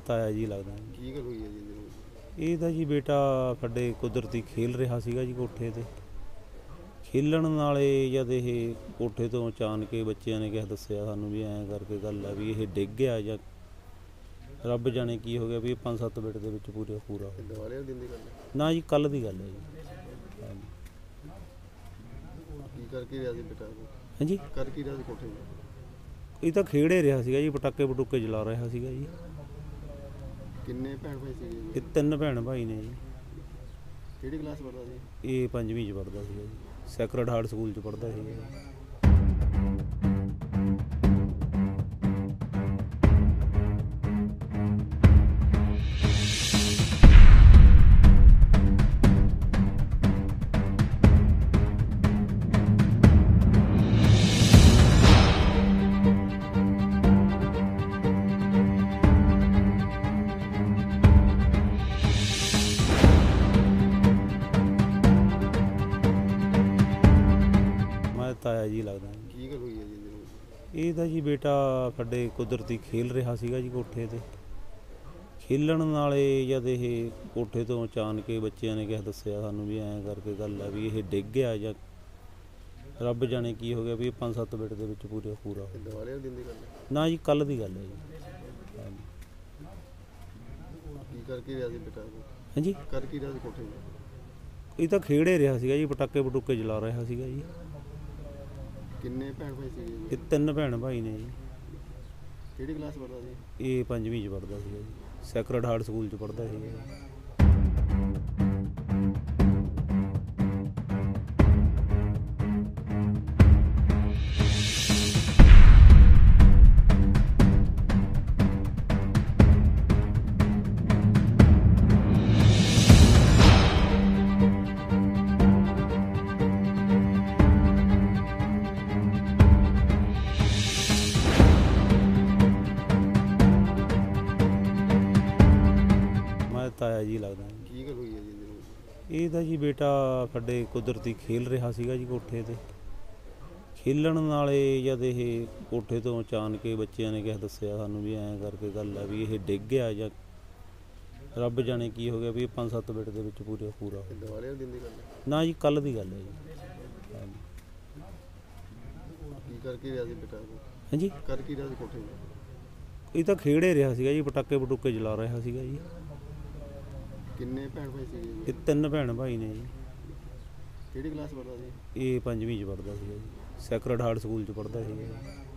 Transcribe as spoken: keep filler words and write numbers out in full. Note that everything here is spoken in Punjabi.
ਤਾਇਆ ਜੀ ਲੱਗਦਾ ਜੀ। ਕੀ ਗੱਲ ਹੋਈ ਹੈ ਜੀ ਇਹਦੇ ਨਾਲ? ਇਹ ਤਾਂ ਜੀ ਬੇਟਾ ਸਾਡੇ ਕੁਦਰਤੀ ਖੇਲ ਰਿਹਾ ਸੀਗਾ ਜੀ ਕੋਠੇ ਤੇ। ਖੇਲਣ ਨਾਲੇ ਜਦ ਇਹ ਕੋਠੇ ਤੋਂ ਅਚਾਨਕ ਕੇ ਬੱਚਿਆਂ ਨੇ ਕਿਹਾ ਦੱਸਿਆ ਸਾਨੂੰ ਵੀ ਐਂ ਕਰਕੇ ਗੱਲ ਆ ਵੀ ਇਹ ਡਿੱਗ ਗਿਆ ਜਾਂ ਰੱਬ ਜਾਣੇ ਕੀ ਹੋ ਗਿਆ ਵੀ ਇਹ ਪੰਜ ਸੱਤ ਮਿੰਟ ਦੇ ਵਿੱਚ ਪੂਰੇ ਪੂਰਾ ਹੋ ਗਿਆ। ਦਿਵਾਲੇ ਦਿਨ ਦੀ ਗੱਲ ਹੈ? ਨਾ ਜੀ ਕੱਲ੍ਹ ਦੀ ਗੱਲ ਹੈ ਜੀ। ਹਾਂਜੀ। ਕੀ ਕਰਕੇ ਰਿਹਾ ਸੀ ਬੇਟਾ ਉਹ? ਹਾਂਜੀ, ਕਰ ਕੀ ਰਿਹਾ ਸੀ ਕੋਠੇ 'ਤੇ? ਇਹ ਤਾਂ ਖੇੜੇ ਰਿਹਾ ਸੀਗਾ ਜੀ, ਪਟਾਕੇ ਪਟੂਕੇ ਜਲਾ ਰਿਹਾ ਸੀਗਾ ਜੀ। ਕਿੰਨੇ ਭੈਣ ਭਾਈ ਸੀਗੇ ਜੀ? ਇਹ ਤਿੰਨ ਭੈਣ ਭਾਈ ਨੇ ਜੀ। ਕਿਹੜੀ ਕਲਾਸ ਪੜ੍ਹਦਾ ਸੀ? ਇਹ ਪੰਜਵੀਂ 'ਚ ਪੜ੍ਹਦਾ ਸੀਗਾ ਜੀ, ਸੈਕਰਡ ਹਾਰਟ ਸਕੂਲ 'ਚ ਪੜ੍ਹਦਾ ਸੀਗਾ ਜੀ। ਤਾਇਆ ਜੀ ਲੱਗਦਾ ਜੀ। ਕੀ ਗੱਲ ਹੋਈ ਹੈ ਜੀ ਇਹਦੇ ਨਾਲ? ਇਹ ਤਾਂ ਜੀ ਬੇਟਾ ਸਾਡੇ ਕੁਦਰਤੀ ਖੇਲ ਰਿਹਾ ਸੀਗਾ ਜੀ ਕੋਠੇ ਤੇ। ਖੇਲਣ ਨਾਲੇ ਜਦ ਇਹ ਕੋਠੇ ਤੋਂ ਅਚਾਨਕ ਕੇ ਬੱਚਿਆਂ ਨੇ ਕਿਹਾ ਦੱਸਿਆ ਸਾਨੂੰ ਵੀ ਐਂ ਕਰਕੇ ਗੱਲ ਆ ਵੀ ਇਹ ਡਿੱਗ ਗਿਆ ਜਾਂ ਰੱਬ ਜਾਣੇ ਕੀ ਹੋ ਗਿਆ ਵੀ ਇਹ ਪੰਜ ਸੱਤ ਮਿੰਟ ਦੇ ਵਿੱਚ ਪੂਰੇ ਪੂਰਾ ਹੋ ਗਿਆ। ਦਿਵਾਲੇ ਦਿਨ ਦੀ ਗੱਲ ਹੈ? ਨਾ ਜੀ ਕੱਲ੍ਹ ਦੀ ਗੱਲ ਹੈ ਜੀ। ਹਾਂਜੀ। ਕੀ ਕਰਕੇ ਰਿਹਾ ਸੀ ਬੇਟਾ ਉਹ? ਹਾਂਜੀ, ਕਰ ਕੀ ਰਿਹਾ ਸੀ ਕੋਠੇ 'ਤੇ? ਇਹ ਤਾਂ ਖੇੜੇ ਰਿਹਾ ਸੀਗਾ ਜੀ, ਪਟਾਕੇ ਪਟੂਕੇ ਜਲਾ ਰਿਹਾ ਸੀਗਾ ਜੀ। ਕਿੰਨੇ ਭੈਣ ਭਾਈ ਸੀਗੇ ਜੀ? ਇਹ ਤਿੰਨ ਭੈਣ ਭਾਈ ਨੇ ਜੀ। ਕਿਹੜੀ ਕਲਾਸ ਪੜ੍ਹਦਾ ਸੀ? ਇਹ ਪੰਜਵੀਂ 'ਚ ਪੜ੍ਹਦਾ ਸੀਗਾ ਜੀ, ਸੈਕਰਡ ਹਾਰਟ ਸਕੂਲ 'ਚ ਪੜ੍ਹਦਾ ਸੀਗਾ ਜੀ। ਤਾਇਆ ਜੀ ਲੱਗਦਾ ਜੀ। ਕੀ ਗੱਲ ਹੋਈ ਹੈ ਜੀ ਇਹਦੇ ਨਾਲ? ਇਹ ਤਾਂ ਜੀ ਬੇਟਾ ਸਾਡੇ ਕੁਦਰਤੀ ਖੇਲ ਰਿਹਾ ਸੀਗਾ ਜੀ ਕੋਠੇ ਤੇ। ਖੇਲਣ ਨਾਲੇ ਜਦ ਇਹ ਕੋਠੇ ਤੋਂ ਅਚਾਨਕ ਕੇ ਬੱਚਿਆਂ ਨੇ ਕਿਹਾ ਦੱਸਿਆ ਸਾਨੂੰ ਵੀ ਐਂ ਕਰਕੇ ਗੱਲ ਆ ਵੀ ਇਹ ਡਿੱਗ ਗਿਆ ਜਾਂ ਰੱਬ ਜਾਣੇ ਕੀ ਹੋ ਗਿਆ ਵੀ ਇਹ ਪੰਜ ਸੱਤ ਮਿੰਟ ਦੇ ਵਿੱਚ ਪੂਰੇ ਪੂਰਾ ਹੋ ਗਿਆ। ਦਿਵਾਲੇ ਦਿਨ ਦੀ ਗੱਲ ਹੈ? ਨਾ ਜੀ ਕੱਲ੍ਹ ਦੀ ਗੱਲ ਹੈ ਜੀ। ਹਾਂਜੀ। ਕੀ ਕਰਕੇ ਰਿਹਾ ਸੀ ਬੇਟਾ ਉਹ? ਹਾਂਜੀ, ਕਰ ਕੀ ਰਿਹਾ ਸੀ ਕੋਠੇ 'ਤੇ? ਇਹ ਤਾਂ ਖੇੜੇ ਰਿਹਾ ਸੀਗਾ ਜੀ, ਪਟਾਕੇ ਪਟੂਕੇ ਜਲਾ ਰਿਹਾ ਸੀਗਾ ਜੀ। ਕਿੰਨੇ ਭੈਣ ਭਾਈ ਸੀਗੇ ਜੀ? ਇਹ ਤਿੰਨ ਭੈਣ ਭਾਈ ਨੇ ਜੀ। ਕਿਹੜੀ ਕਲਾਸ ਪੜ੍ਹਦਾ ਸੀ? ਇਹ ਪੰਜਵੀਂ 'ਚ ਪੜ੍ਹਦਾ ਸੀਗਾ ਜੀ, ਸੈਕਰਡ ਹਾਰਟ ਸਕੂਲ 'ਚ ਪੜ੍ਹਦਾ ਸੀਗਾ ਜੀ।